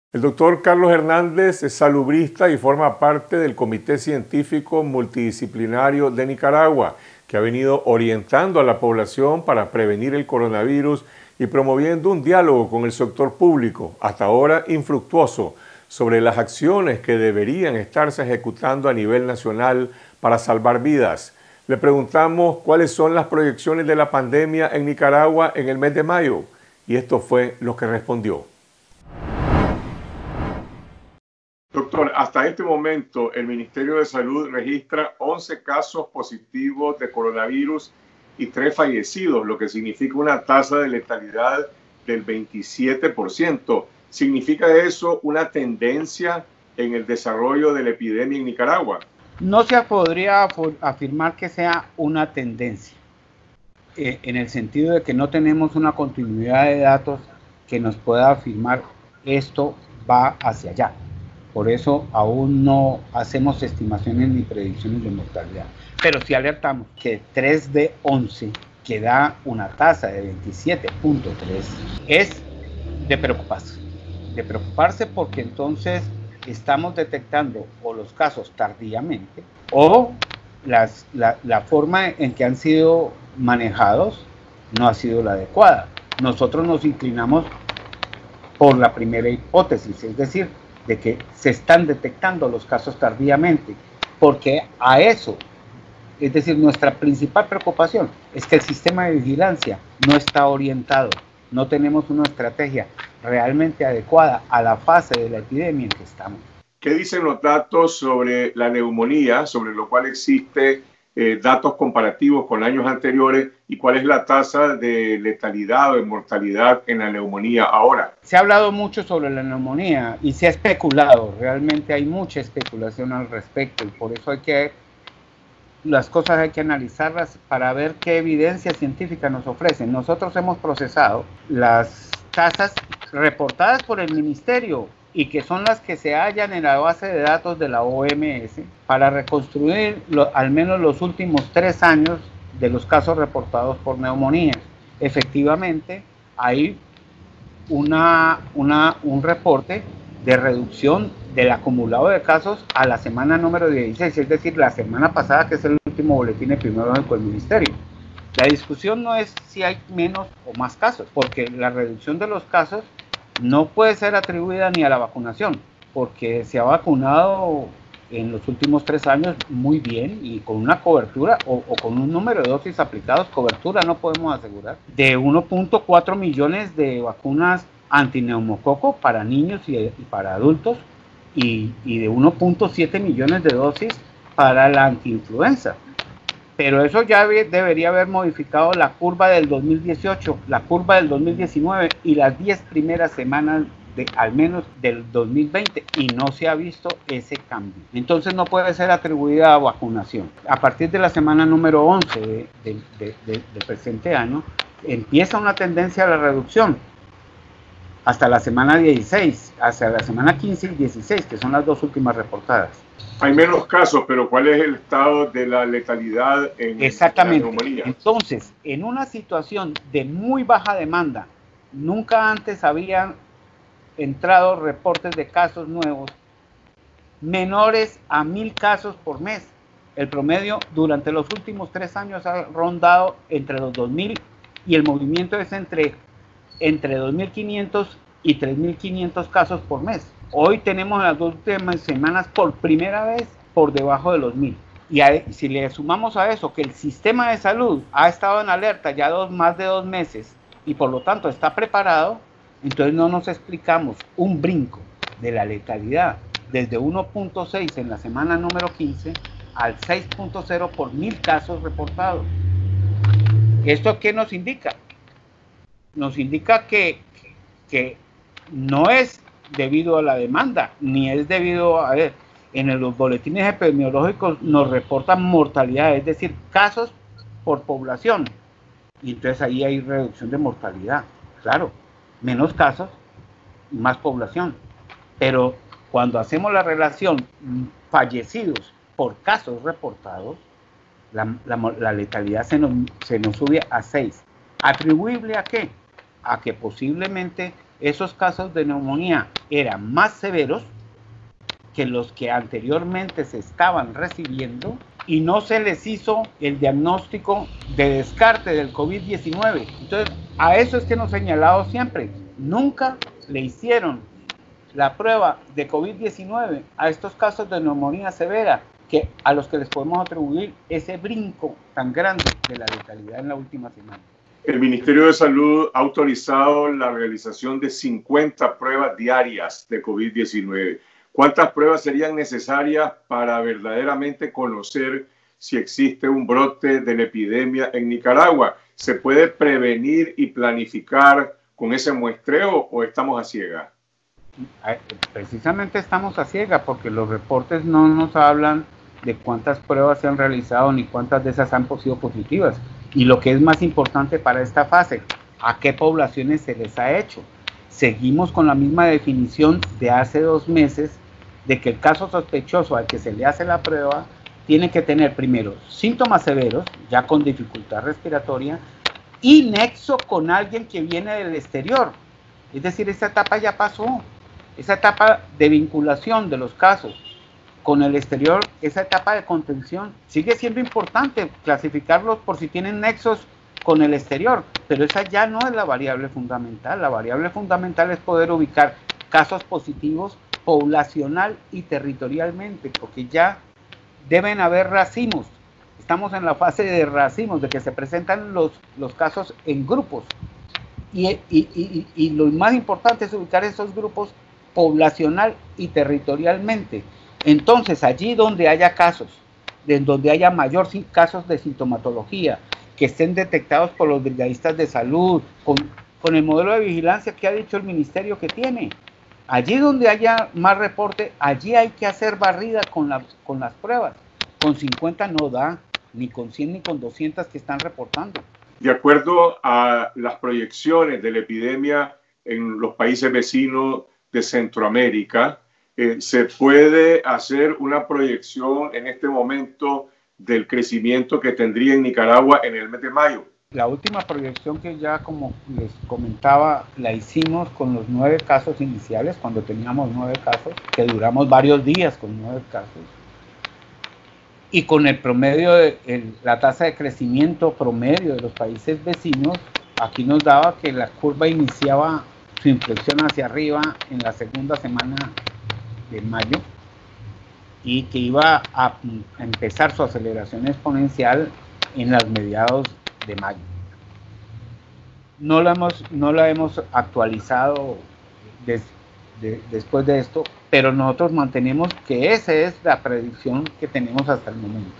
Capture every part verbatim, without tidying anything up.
El doctor Carlos Hernández es salubrista y forma parte del Comité Científico Multidisciplinario de Nicaragua, que ha venido orientando a la población para prevenir el coronavirus y promoviendo un diálogo con el sector público, hasta ahora infructuoso, sobre las acciones que deberían estarse ejecutando a nivel nacional para salvar vidas. Le preguntamos cuáles son las proyecciones de la pandemia en Nicaragua en el mes de mayo, y esto fue lo que respondió. Doctor, hasta este momento el Ministerio de Salud registra once casos positivos de coronavirus y tres fallecidos, lo que significa una tasa de letalidad del veintisiete por ciento. ¿Significa eso una tendencia en el desarrollo de la epidemia en Nicaragua? No se podría afirmar que sea una tendencia, eh, en el sentido de que no tenemos una continuidad de datos que nos pueda afirmar esto va hacia allá. Por eso aún no hacemos estimaciones ni predicciones de mortalidad. Pero sí alertamos que tres de once, que da una tasa de veintisiete punto tres, es de preocuparse. De preocuparse porque entonces estamos detectando o los casos tardíamente o las, la, la forma en que han sido manejados no ha sido la adecuada. Nosotros nos inclinamos por la primera hipótesis, es decir, de que se están detectando los casos tardíamente, porque a eso, es decir, nuestra principal preocupación es que el sistema de vigilancia no está orientado, no tenemos una estrategia realmente adecuada a la fase de la epidemia en que estamos. ¿Qué dicen los datos sobre la neumonía, sobre lo cual existe eh, datos comparativos con años anteriores, y cuál es la tasa de letalidad o de mortalidad en la neumonía ahora? Se ha hablado mucho sobre la neumonía y se ha especulado, realmente hay mucha especulación al respecto, y por eso hay que, las cosas hay que analizarlas para ver qué evidencia científica nos ofrecen. Nosotros hemos procesado las tasas reportadas por el ministerio y que son las que se hallan en la base de datos de la O M S para reconstruir lo, al menos los últimos tres años de los casos reportados por neumonía. Efectivamente, hay una, una, un reporte de reducción del acumulado de casos a la semana número dieciséis, es decir, la semana pasada, que es el último boletín epidemiológico del ministerio. La discusión no es si hay menos o más casos, porque la reducción de los casos no puede ser atribuida ni a la vacunación, porque se ha vacunado en los últimos tres años muy bien y con una cobertura o, o con un número de dosis aplicados, cobertura no podemos asegurar, de uno punto cuatro millones de vacunas antineumococo para niños y, y para adultos y, y de uno punto siete millones de dosis para la antiinfluenza. Pero eso ya debería haber modificado la curva del dos mil dieciocho, la curva del dos mil diecinueve y las diez primeras semanas de, al menos del dos mil veinte, y no se ha visto ese cambio. Entonces no puede ser atribuida a vacunación. A partir de la semana número once de, de, de, de, del presente año empieza una tendencia a la reducción hasta la semana dieciséis, hasta la semana quince y dieciséis, que son las dos últimas reportadas. Hay menos casos, pero ¿cuál es el estado de la letalidad en, Exactamente. en la neumonía? Entonces, en una situación de muy baja demanda, nunca antes habían entrado reportes de casos nuevos menores a mil casos por mes. El promedio durante los últimos tres años ha rondado entre los dos mil y el movimiento es entre, entre dos mil quinientos y tres mil quinientos casos por mes. Hoy tenemos en las dos últimas semanas por primera vez por debajo de los mil. Y a, si le sumamos a eso que el sistema de salud ha estado en alerta ya dos, más de dos meses y por lo tanto está preparado, entonces no nos explicamos un brinco de la letalidad desde uno punto seis en la semana número quince al seis punto cero por mil casos reportados. ¿Esto qué nos indica? Nos indica que, que no es debido a la demanda, ni es debido a... ver, en los boletines epidemiológicos nos reportan mortalidad, es decir, casos por población, y entonces ahí hay reducción de mortalidad, claro, menos casos y más población, pero cuando hacemos la relación fallecidos por casos reportados, la, la, la letalidad se nos, se nos sube a seis. ¿Atribuible a qué? A que posiblemente esos casos de neumonía eran más severos que los que anteriormente se estaban recibiendo y no se les hizo el diagnóstico de descarte del COVID diecinueve. Entonces, a eso es que nos hemos señalado siempre. Nunca le hicieron la prueba de COVID diecinueve a estos casos de neumonía severa, que a los que les podemos atribuir ese brinco tan grande de la letalidad en la última semana. El Ministerio de Salud ha autorizado la realización de cincuenta pruebas diarias de COVID diecinueve. ¿Cuántas pruebas serían necesarias para verdaderamente conocer si existe un brote de la epidemia en Nicaragua? ¿Se puede prevenir y planificar con ese muestreo o estamos a ciegas? Precisamente estamos a ciegas porque los reportes no nos hablan de cuántas pruebas se han realizado ni cuántas de esas han sido positivas. Y lo que es más importante para esta fase, ¿a qué poblaciones se les ha hecho? Seguimos con la misma definición de hace dos meses de que el caso sospechoso al que se le hace la prueba tiene que tener primero síntomas severos, ya con dificultad respiratoria, y nexo con alguien que viene del exterior. Es decir, esa etapa ya pasó. Esa etapa de vinculación de los casos con el exterior, esa etapa de contención, sigue siendo importante clasificarlos por si tienen nexos con el exterior, pero esa ya no es la variable fundamental. La variable fundamental es poder ubicar casos positivos poblacional y territorialmente, porque ya deben haber racimos. Estamos en la fase de racimos, de que se presentan los, los casos en grupos. Y, y, y, y lo más importante es ubicar esos grupos poblacional y territorialmente. Entonces, allí donde haya casos, en donde haya mayor casos de sintomatología, que estén detectados por los brigadistas de salud, con, con el modelo de vigilancia que ha dicho el ministerio que tiene, allí donde haya más reporte, allí hay que hacer barrida con, la, con las pruebas. Con cincuenta no da, ni con cien ni con doscientas que están reportando. De acuerdo a las proyecciones de la epidemia en los países vecinos de Centroamérica, eh, se puede hacer una proyección en este momento del crecimiento que tendría en Nicaragua en el mes de mayo. La última proyección que ya, como les comentaba, la hicimos con los nueve casos iniciales, cuando teníamos nueve casos, que duramos varios días con nueve casos, y con el promedio, de el, la tasa de crecimiento promedio de los países vecinos, aquí nos daba que la curva iniciaba su inflexión hacia arriba en la segunda semana de mayo y que iba a empezar su aceleración exponencial en los mediados de mayo. No la hemos, no la hemos actualizado des, de, después de esto, pero nosotros mantenemos que esa es la predicción que tenemos hasta el momento.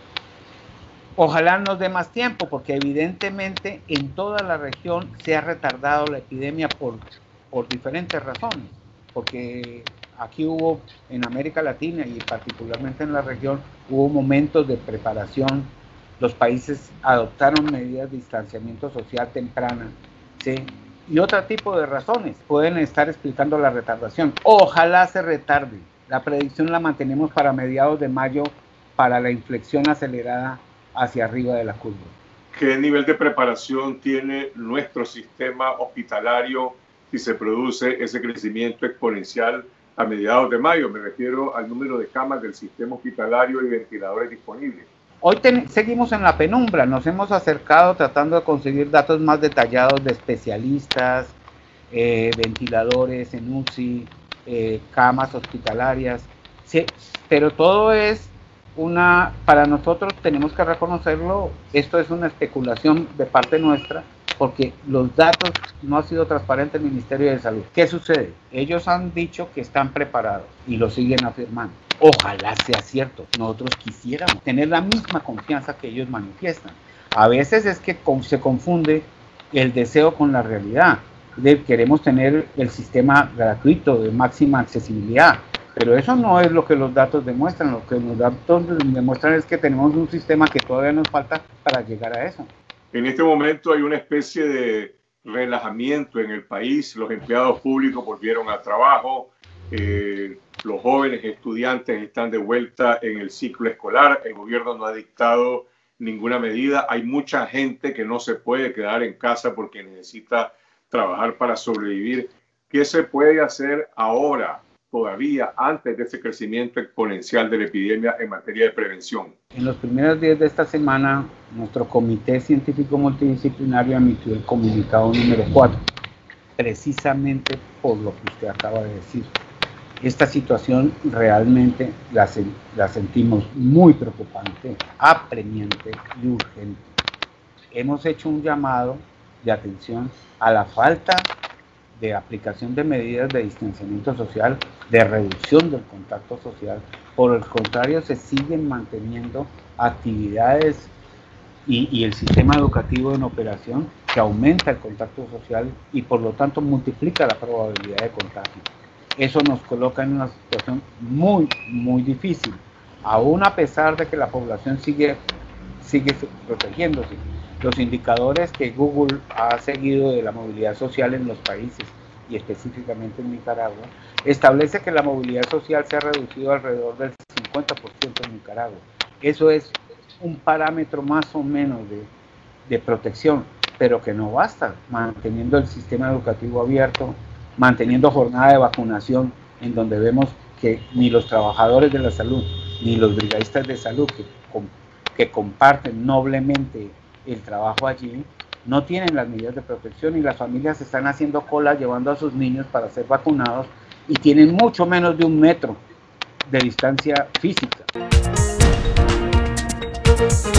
Ojalá nos dé más tiempo, porque evidentemente en toda la región se ha retardado la epidemia por, por diferentes razones, porque aquí hubo, en América Latina y particularmente en la región, hubo momentos de preparación, los países adoptaron medidas de distanciamiento social temprana, ¿sí? Y otro tipo de razones pueden estar explicando la retardación. Ojalá se retarde, la predicción la mantenemos para mediados de mayo, para la inflexión acelerada hacia arriba de la curva. ¿Qué nivel de preparación tiene nuestro sistema hospitalario si se produce ese crecimiento exponencial a mediados de mayo? Me refiero al número de camas del sistema hospitalario y ventiladores disponibles. Hoy ten, seguimos en la penumbra, nos hemos acercado tratando de conseguir datos más detallados de especialistas, eh, ventiladores en U C I, eh, camas hospitalarias, sí, pero todo es una, para nosotros tenemos que reconocerlo, esto es una especulación de parte nuestra, porque los datos no ha sido transparente el Ministerio de Salud. ¿Qué sucede? Ellos han dicho que están preparados y lo siguen afirmando. Ojalá sea cierto. Nosotros quisiéramos tener la misma confianza que ellos manifiestan. A veces es que se confunde el deseo con la realidad. De, queremos tener el sistema gratuito de máxima accesibilidad, pero eso no es lo que los datos demuestran. Lo que los datos demuestran es que tenemos un sistema que todavía nos falta para llegar a eso. En este momento hay una especie de relajamiento en el país. Los empleados públicos volvieron al trabajo, eh, los jóvenes estudiantes están de vuelta en el ciclo escolar, el gobierno no ha dictado ninguna medida, hay mucha gente que no se puede quedar en casa porque necesita trabajar para sobrevivir. ¿Qué se puede hacer ahora, todavía antes de ese crecimiento exponencial de la epidemia en materia de prevención? En los primeros días de esta semana, nuestro Comité Científico Multidisciplinario emitió el comunicado número cuatro, precisamente por lo que usted acaba de decir. Esta situación realmente la, la sentimos muy preocupante, apremiante y urgente. Hemos hecho un llamado de atención a la falta de aplicación de medidas de distanciamiento social, de reducción del contacto social. Por el contrario, se siguen manteniendo actividades y, y el sistema educativo en operación, que aumenta el contacto social y por lo tanto multiplica la probabilidad de contagio. Eso nos coloca en una situación muy, muy difícil, aún a pesar de que la población sigue, sigue protegiéndose. Los indicadores que Google ha seguido de la movilidad social en los países, y específicamente en Nicaragua, establece que la movilidad social se ha reducido alrededor del cincuenta por ciento en Nicaragua. Eso es un parámetro más o menos de, de protección, pero que no basta, manteniendo el sistema educativo abierto, manteniendo jornada de vacunación, en donde vemos que ni los trabajadores de la salud, ni los brigadistas de salud que, que comparten noblemente el trabajo allí, no tienen las medidas de protección y las familias están haciendo cola llevando a sus niños para ser vacunados y tienen mucho menos de un metro de distancia física.